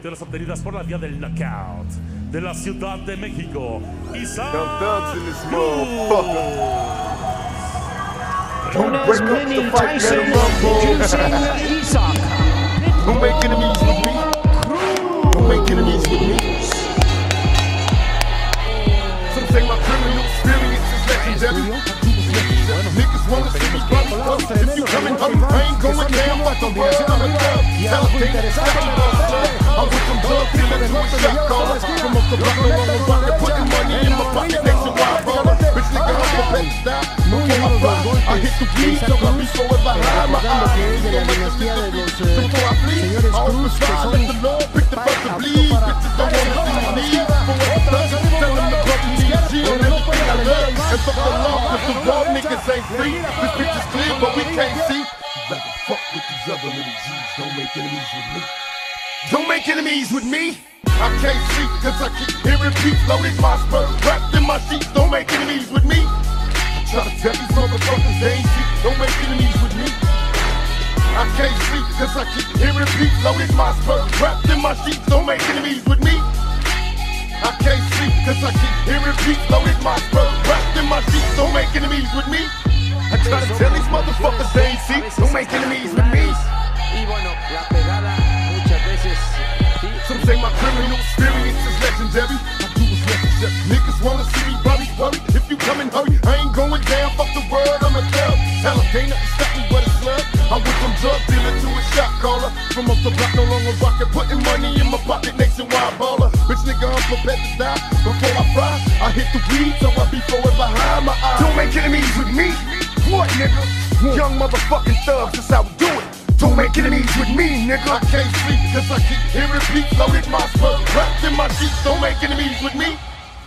victorias obtenidas por la vía del knockout de la Ciudad de México, Isaac Cruz. Tunes Mini Tyson introducing Isaac. Don't make enemies with me. Don't make enemies with me. Some say my criminal experience is legendary. Niggas wanna see me run close. If you coming home, I ain't going down like the world. I'm a thug. Talented, I'm with some drug dealers who a shot caller. From up the block, no longer rocket, putting money in my pocket, nationwide baller. Bitch nigga, I'm the best style. Before I fly, I hit the weed, so I be forward behind my eyes. Before I flee, I open fire, let the Lord pick the fuck to bleed. Bitches don't wanna see me leave. For what the thug, tell them to brother TG on everything I love. And fuck the law, cause the raw niggas ain't free. This bitch is clear, but we can't see. Rather fuck with these other little G's. Don't make enemies with me. Don't make enemies with me. I can't see, cause I keep hearing beats loaded my spurs wrapped in my sheets. Don't make enemies with me. I try to tell these motherfuckers they ain't see. Don't make enemies with me. I can't see, cause I keep hearing beats loaded my spurs wrapped in my sheets. Don't make enemies with me. I can't see, cause I keep hearing beats loaded my spurs wrapped in my sheets. Don't make enemies with me. I try to tell these motherfuckers they ain't see. Don't make enemies with me. Some say my criminal experience is legendary. I do what's necessary. Niggas wanna see me worry. If you come and hurry, I ain't going down. Fuck the world, I'm a thug. Hell, ain't nothing stop me but a slug. I'm with some drug dealer to a shot caller. From up the block, no longer rockin', putting money in my pocket, nationwide baller. Bitch nigga, I'm prepared to die. Before I fry, I hit the weed, so I be forward behind my eyes. Don't make enemies with me. What, nigga? Young motherfucking thugs, that's how we do it. Don't make enemies with me, nigga. I can't sleep, cause I keep hearing beats loaded my spurs wrapped in my sheets. Don't make enemies with me.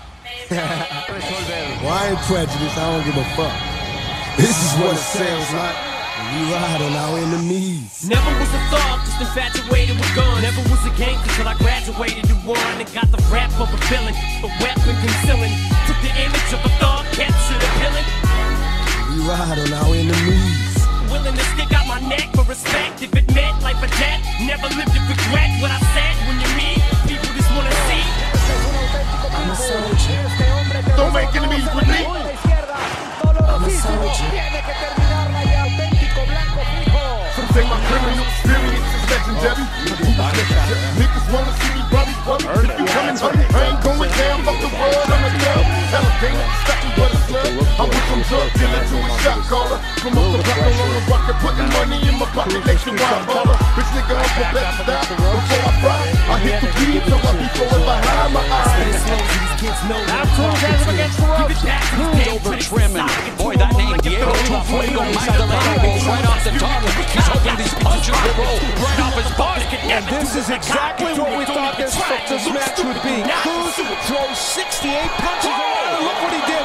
Well, I ain't prejudiced, I don't give a fuck. This is what it sounds like when we ride on our enemies. Never was a thug, just infatuated with guns. Never was a gangster till I graduated to one and got the rap of a villain, a weapon concealing. Took the image of a thug, captured a villain. We ride on our enemies. Willing to stick out my neck for respect if it meant life or death. Never lived to regret what I said. When you meet people just wanna see. I'm a soldier. Don't make enemies with me. I'm a soldier. Some say my criminal experience is legendary. Niggas wanna see me worry. If you come and hurry, I ain't going down. Fuck the world, I'm a thug. Hell, ain't nothing stop me but a slug. I'm with some drug dealer to a shot caller. From up the block, no longer rockin', putting money in my pocket, nationwide baller. Bitch nigga, I'm prepared to die. Before I fry, I hit the weed, so I be forward behind my eyes. Now Cruz has him against Ferocious. Cruz over trimming. Boy, that name, Diego Fuego Magdaleno, goes right off the top. He's hoping these punches will roll right off his body. And this is exactly what we thought this match would be. Cruz throws 68 punches. Oh, look what he did.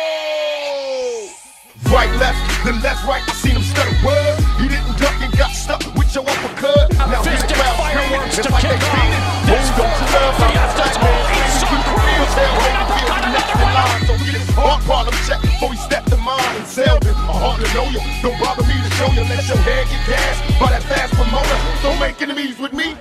Right, left, then left, right. I seen him stutter word. He didn't duck and got stuck with your uppercut. Now he's crowd screaming. It's like they beat it. Hold on to love. So get it hard problem check before he stepped to mine and sell it. I hardly know you. Don't bother me to show you. Let your head get gas by that fast promoter. Don't make enemies with me.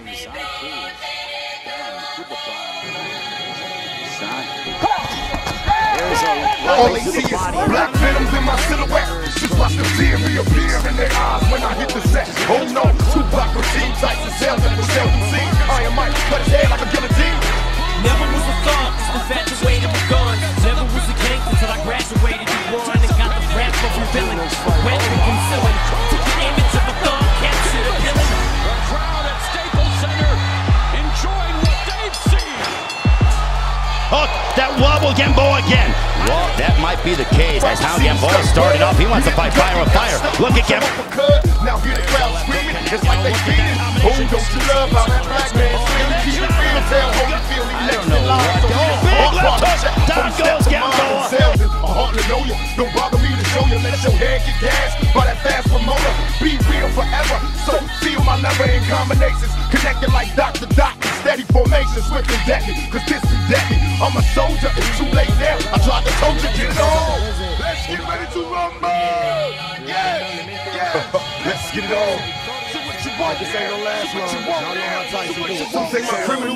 All they see is black venoms in my silhouette. Just watch the fear reappear in their eyes when I hit the set. Oh no, Tupac routine types of seldom seen. I am Mike, cut his head like a guillotine. Never was a thug, just infatuated with guns. Never was a gangster till I graduated to one and got the rap of a villain, weapon concealing. Took the image of a thug, captured a villain. The crowd at Staples Center enjoying what they've seen. Oh, that wobble Gamboa again. Well, that might be the case. That's how Gamboa started off. He wants to fight fire with fire. Look at Gamboa. Now hear the crowd screaming. It's like they feeding. Oh, don't you love how that black man feeling? Keep it real, tell Holyfield he next in line. So big left hook. Down goes Gamboa. I hardly know you. Don't bother me to show you. Let your head get gas by that fast promoter. Be real forever. So feel my lever in combinations. Connected like Dr. Doc. Steady formation, swift and deadly. Cause this be deadly. I'm a soldier. It's too late now. I tried to told you, get it on. Let's get ready to rumble. Yeah. Let's get it on. So what you want? This ain't no last one. Some say my criminal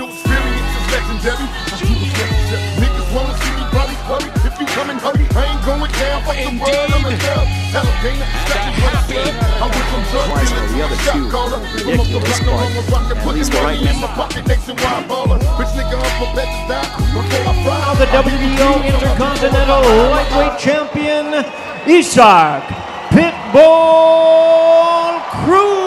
legendary. Niggas wanna see me bloody. If you come and hurry, I ain't going down. Fuck the word, I'm a dub. Alabama, I'm with some drug dealers. The other two ridiculous, but at least the right number. Now the WBO Intercontinental Lightweight Champion, Isaac Pitbull Cruz.